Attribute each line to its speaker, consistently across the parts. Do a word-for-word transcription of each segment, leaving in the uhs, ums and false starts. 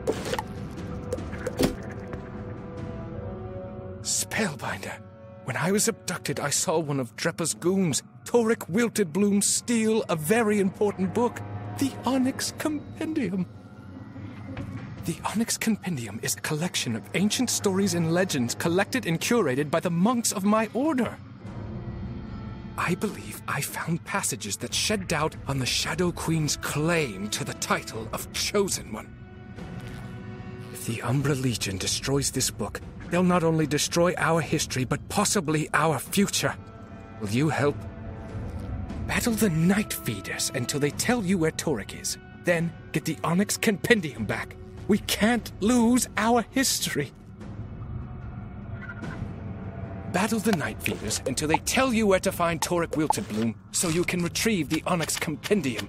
Speaker 1: Spellbinder. When I was abducted, I saw one of Dreppa's goons, Torrek Wilted-Bloom, steal a very important book, the Onyx Compendium. The Onyx Compendium is a collection of ancient stories and legends collected and curated by the monks of my order. I believe I found passages that shed doubt on the Shadow Queen's claim to the title of Chosen One. If the Umbra Legion destroys this book, they'll not only destroy our history, but possibly our future. Will you help? Battle the Night Feeders until they tell you where Torrek is. Then get the Onyx Compendium back. We can't lose our history. Battle the Night Feeders until they tell you where to find Torrek Wilted-Bloom, so you can retrieve the Onyx Compendium.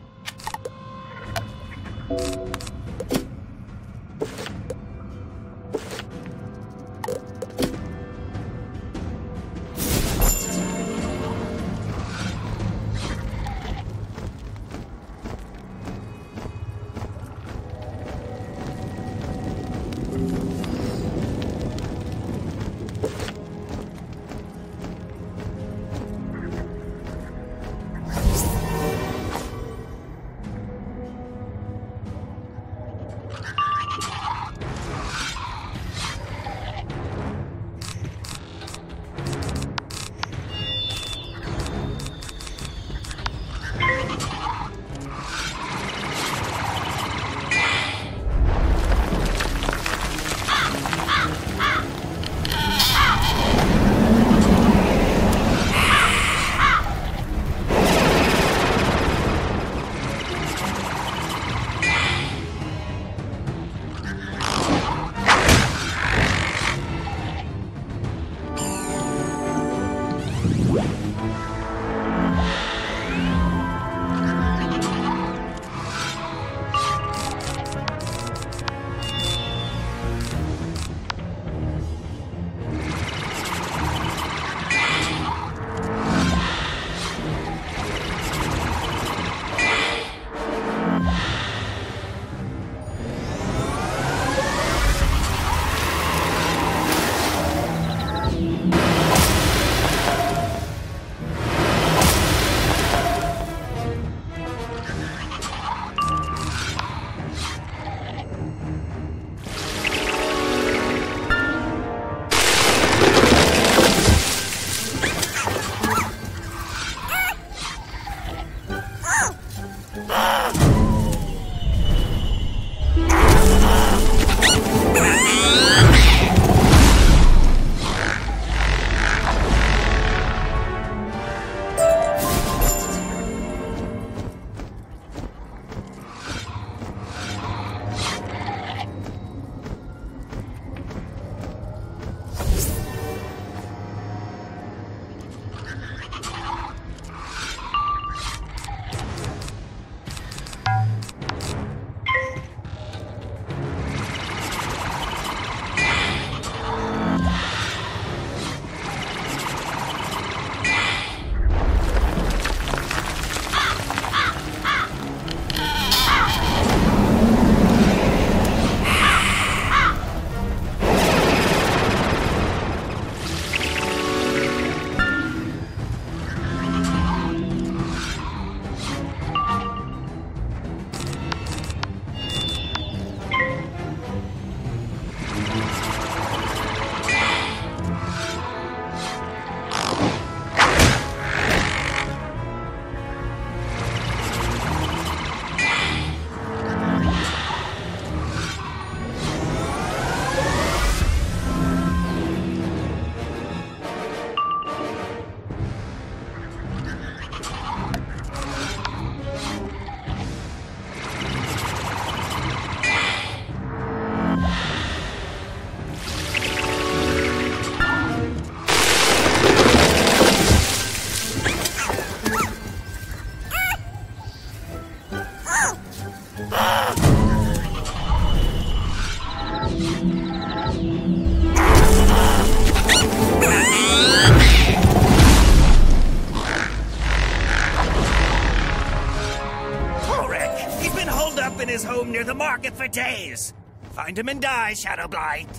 Speaker 2: His home near the market for days. Find him and die, Shadowblight.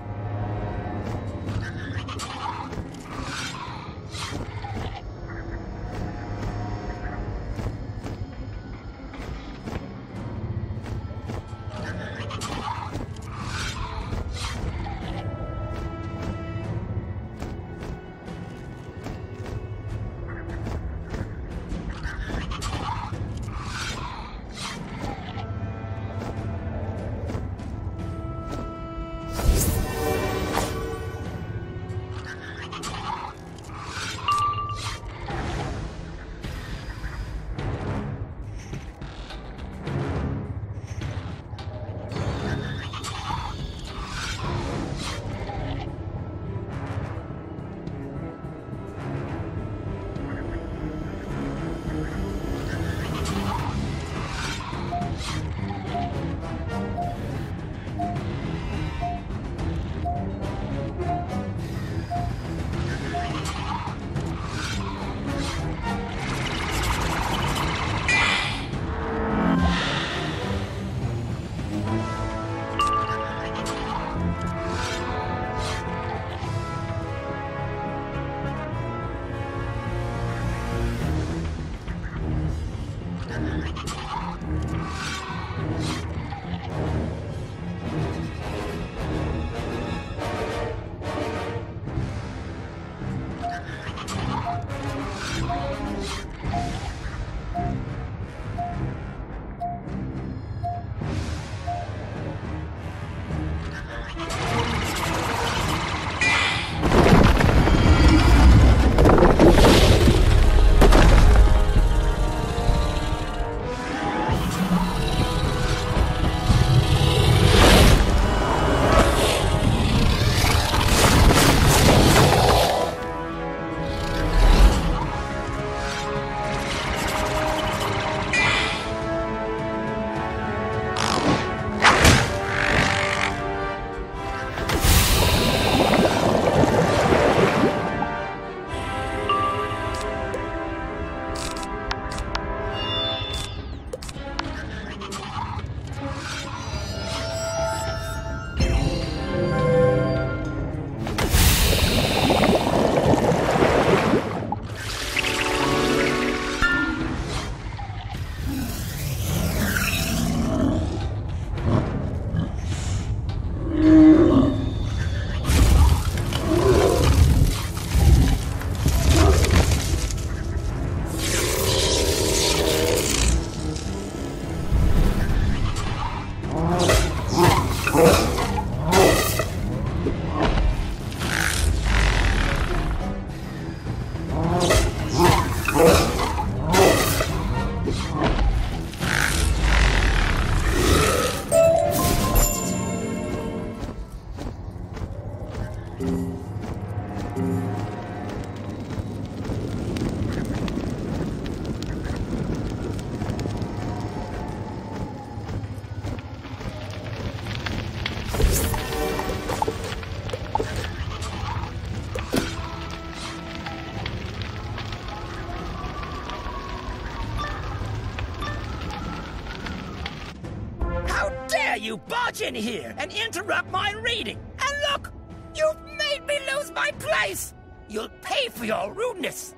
Speaker 3: You barge in here and interrupt my reading. And look, you've made me lose my place. You'll pay for your rudeness.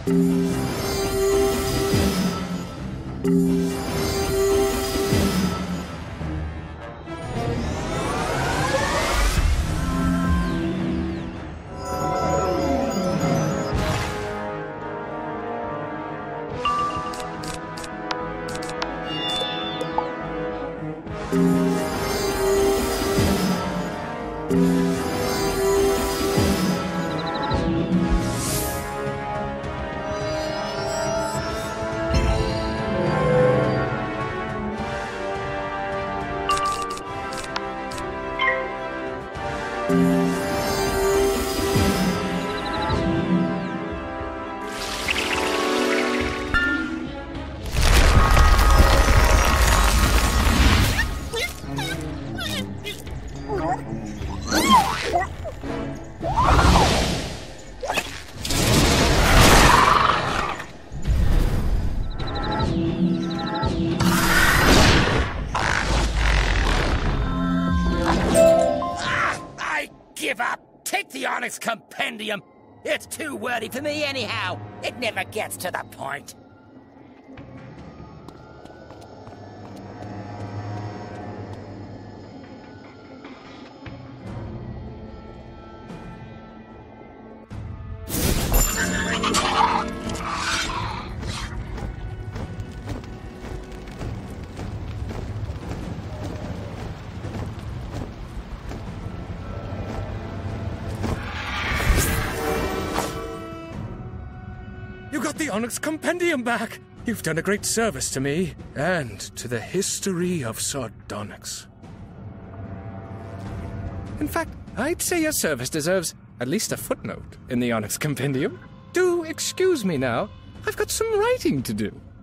Speaker 3: Onyx Compendium. It's too wordy for me anyhow. It never gets to the point.
Speaker 1: The Onyx Compendium back! You've done a great service to me, and to the history of Sardonyx. In fact, I'd say your service deserves at least a footnote in the Onyx Compendium. Do excuse me now, I've got some writing to do.